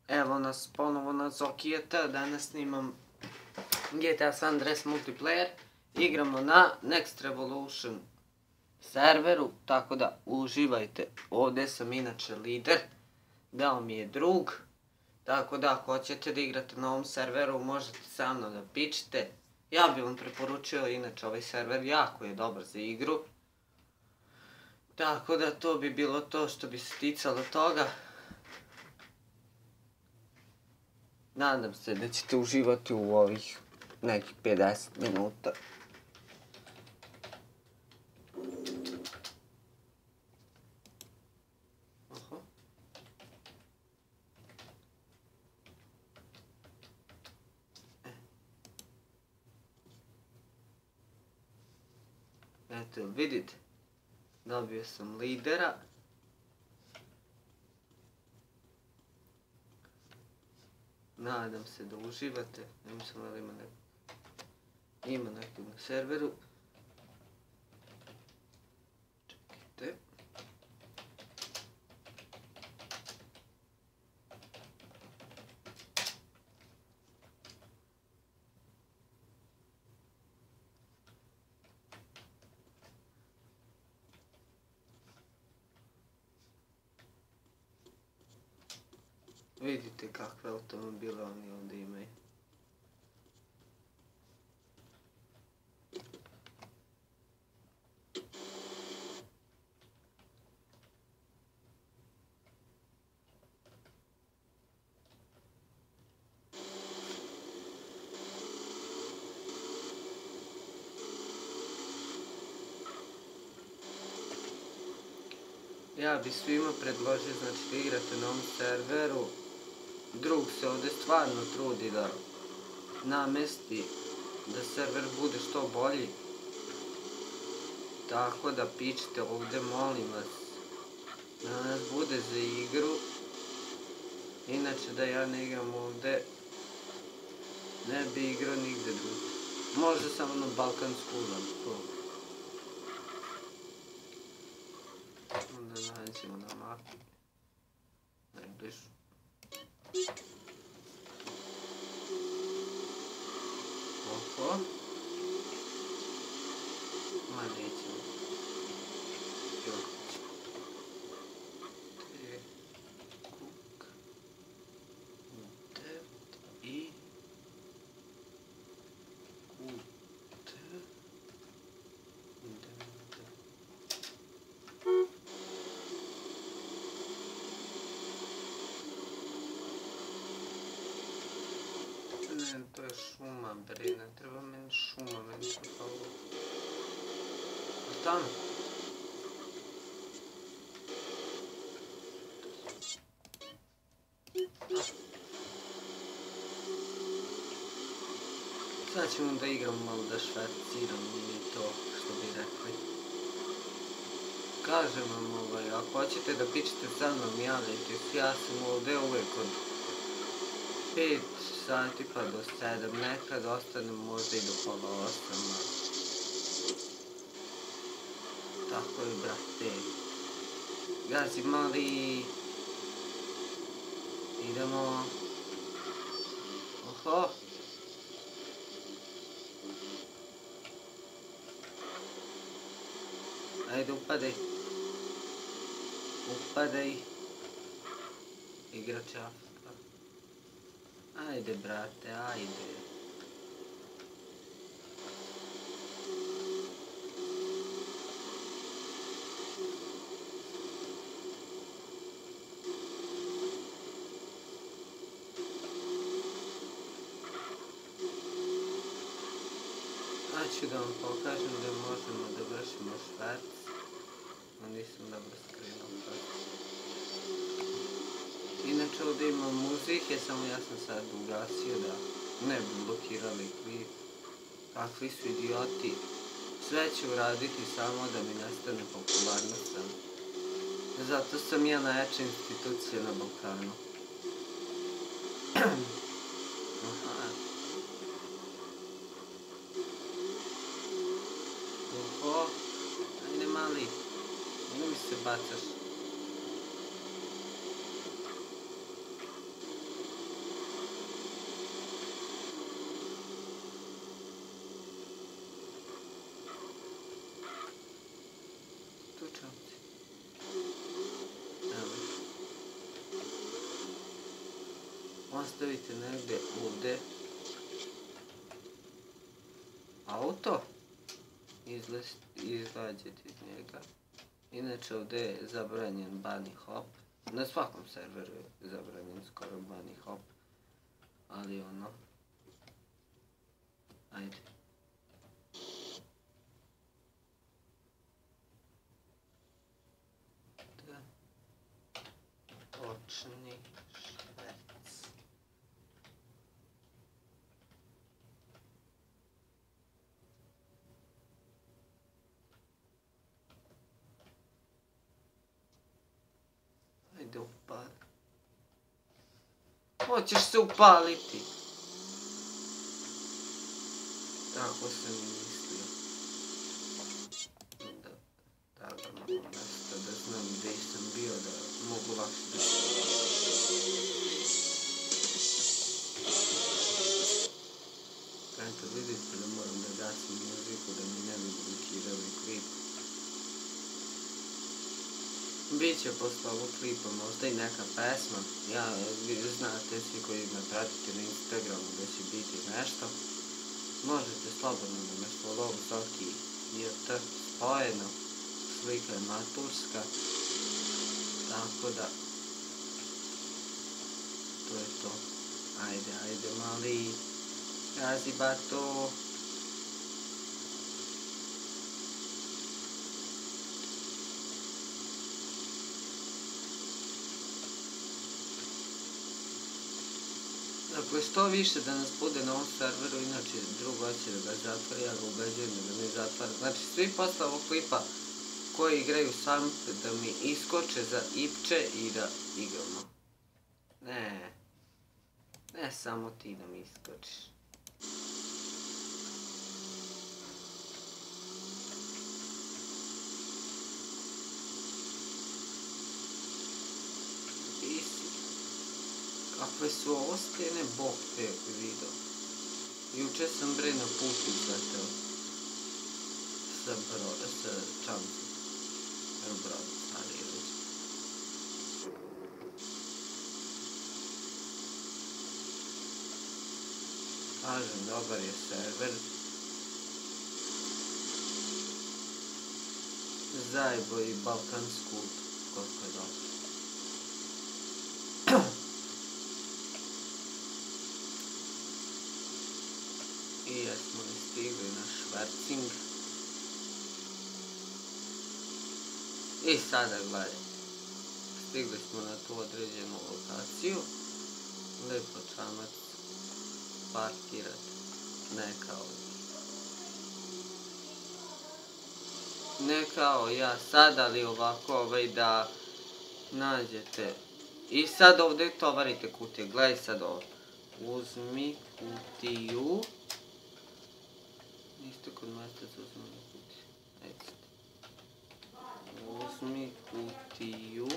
Evo nas ponovo na Zokijeta, danas snimam GTA San Andreas multiplayer. Igramo na Next Revolution serveru, tako da uživajte. Ovdje sam inače lider, dao mi je drug, tako da ako hoćete da igrate na ovom serveru možete sa mnom da pičite. Ja bih vam preporučio, inače ovaj server jako je dobar za igru. Tako da to bi bilo to što bi se ticalo toga. Nadam se da ćete uživati u ovih nekih 50 minuta. Eto, vidite, dobio sam lidera. Nadam se da uživate, ne mislim da ima nekog na serveru. Čekajte. Vidite kakve automobile oni ovdje imaju. Ja bi svima predložio, znači, da igrate na ovom serveru. Drug se ovdje stvarno trudi da namesti da server bude što bolji. Tako da pičite ovdje, molim vas, da nas bude za igru. Inače da ja ne igram ovdje, ne bi igrao nigde drugdje. Možda samo na Balkansku lampu. Onda nađemo na mapi najbližu. Oho. Ma nećemo. Jokić. Te. Kuk. Utet. I. Kut. Ne, to je šuma, bre, ne treba meni šuma, meni treba ovo. A tamo? Sad ćemo da igram malo, da šverciram i to, što bi rekli. Kažem vam, ako hoćete da pičete sa mnom, javljajte se, ja sam ovdje uvijek od 5 sati pa do 7, nekad ostanem možda i do pola 8. Tako je, brate. Gazi mali. Idemo. Oho. Ajde, upadaj. Upadaj. Igrača. Ajde, brate, ajde. Ću da vam pokažem da možemo da vršimo šverc. No nisam dobro skrenuo šverc. Inače ovdje imam muzike, samo ja sam sad ugasio da ne bi blokirali klip. Kakvi su idioti. Sve ću uraditi samo da mi nestane popularnost. Zato sam ja najjača institucija na Balkanu. Oho, ajde mali, ne mi se bacaš. ostavite negdje ovdje auto, izađete iz njega. Inače ovdje je zabranjen bunny hop, na svakom serveru je zabranjen skoro bunny hop, ali ono, ajde. Počni šverc. Ajde upali. Hoćeš se upaliti. Tako sam i mislio. Da ga malo mesta, da znam gdje sam bio, da mogu lakše da se... Eto, vidite da moram da gasim muziku, da mi ne bi blokirali klip. Biće posle ovog klipa možda i neka pesma. Ja, vi znate svi koji me pratite na Instagramu da će biti nešto. Možete slobodno da me follow Zoki JT spojeno. Slika je maturska. Tako da, to je to. Ajde mali, gazi bato. Dakle, što više da nas bude na ovom serveru, inače drugo će da ga zatvori, ja ga ubeđujem da ne zatvara. Znači, svi posle ovog klipa koji igraju sam da mi iskoče za ipče i da igramo. Ne samo ti da mi iskočiš. Kakve su ovo stene, bog te video. Juče sam bre na put izleteo sa čamcem. Evo brod, stari je već. Kažem, dobar je server. Zajebo i balkansku, koliko je dobro. I jesmo li stigli na švercing. I sada gledaj. Stigli smo na tu određenu lokaciju. Lijepo čamac parkirat. Ne kao ne kao ja sad, ali ovako da nađete. I sad ovdje tovarite kutije. Gledaj sad ovo. Uzmi kutiju. Isto kod mesta za uzmanje kutije. Uzmi kutiju.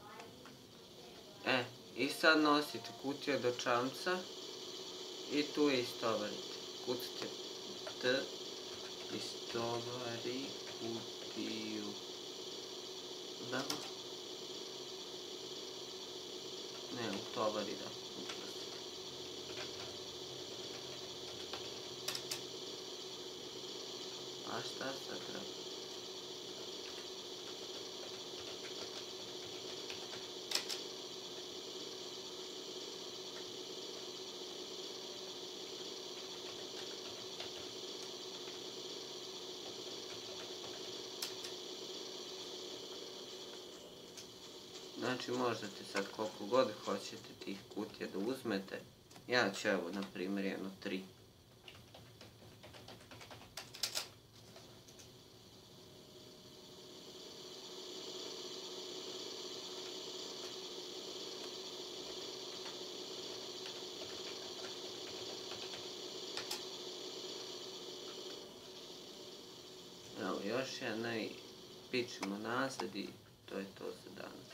I sad nosite kutiju do čamca. I tu je istovarite. Kucite T. Istovari kutiju. Da? Ne, utovari da. A šta sad treba? Znači možete sad koliko god hoćete tih kutija da uzmete. Ja ću evo na primjer jedno 3. Evo još jedna i pičemo nazad i to je to za danas.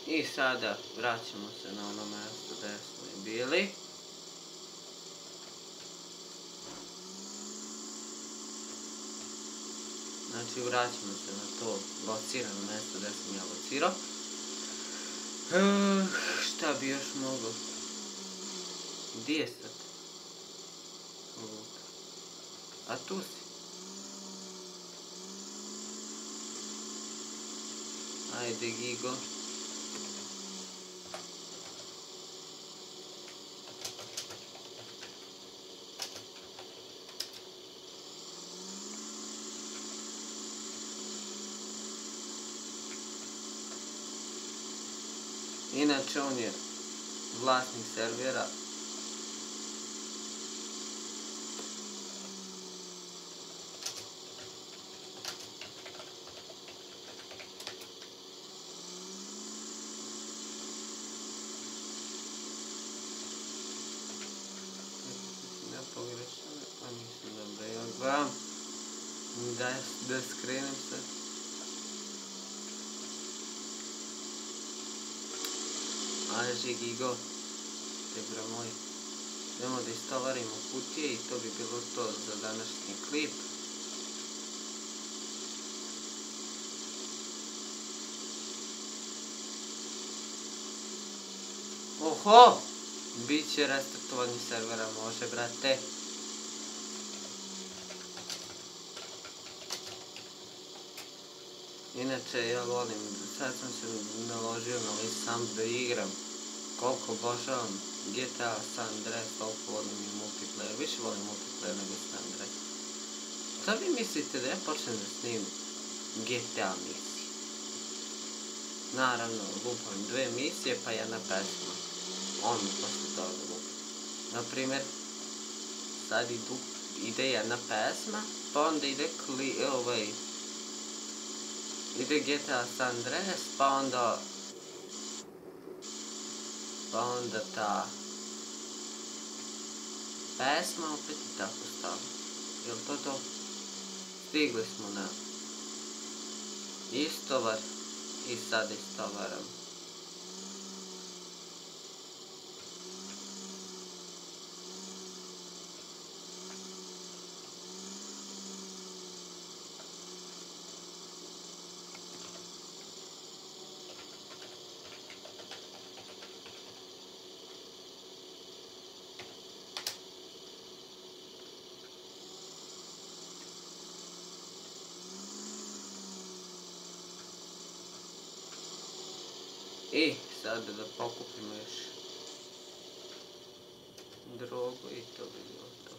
I sada vraćamo se na ono mjesto gdje smo bili. Znači vraćamo se na to locirano mjesto gdje sam ja locirao. Šta bi još mogao? Gdje je sad? A tu si. Ajde, Gigo. Inače, on je vlasnik servera. Ne pogrešam, pa nisam dobro. Ja gledam da skrenem sad. Ajde, Gigo, tebra moj, idemo da istovarimo kutije i to bi bilo to za današnji klip. Oho! Biće restartovanje servera, može, brate. Inače, ja volim, sad sam se naložio na ovaj sam da igram. Koliko obožavam GTA San Andreas, toliko volim i multiplayer. Više volim multiplayer nego San Andreas. Šta vi mislite da ja počnem da snimam GTA misije? Naravno, lupam 2 misije pa jedna pesma. On posle toga lupa. Naprimjer, sad ide jedna pesma, pa onda ide ide GTA San Andreas, pa onda ta pesma opet i tako stalo. Jel to to? Stigli smo na istovar i sad istovaram. I sada da pokupimo još drogu i to bi bilo to.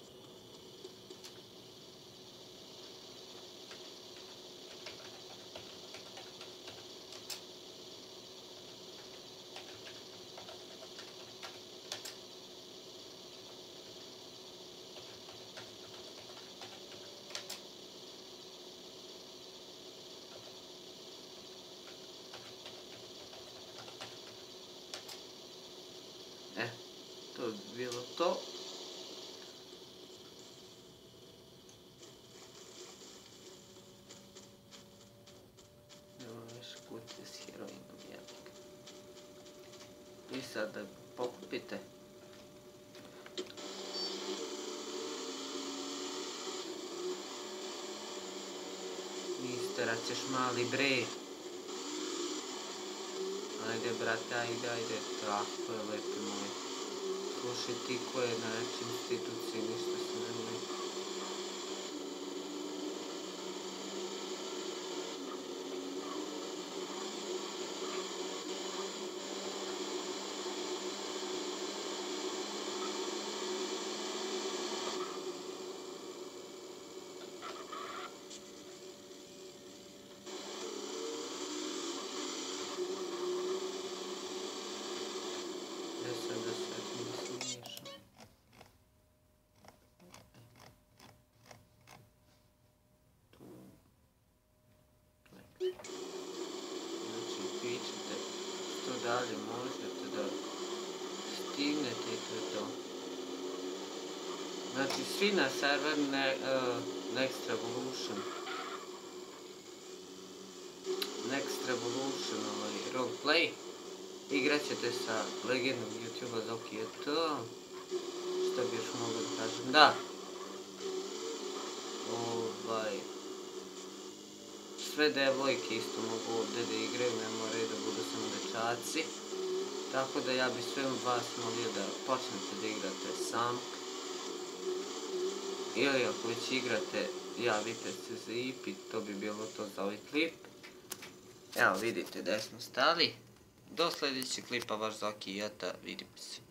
To bi bilo to. Evo još kutije s heroinom, jebik. I sad da pokupite. Istera ćeš mali bre. Ajde brate, ajde. Tako je, lepi moj. Slušaj ti ko je na reći instituciji, ništa se ne moj. Dalje možete da stignete i to je to. Znači svi na server Next Revolution. Next Revolution roleplay. Igrat ćete sa legendom YouTubea Zoki ET. Šta bi još mogao da kažem? Da. Sve devojke isto mogu ovdje da igraju, ne moraju da budu samo dečaci. Tako da ja bi sve vas molio da počnete da igrate sam. Ili ako već igrate, javite se za IP, to bi bilo to za ovaj klip. Evo vidite da smo stali. Do sljedećeg klipa, vaš Zoki ET, vidimo se.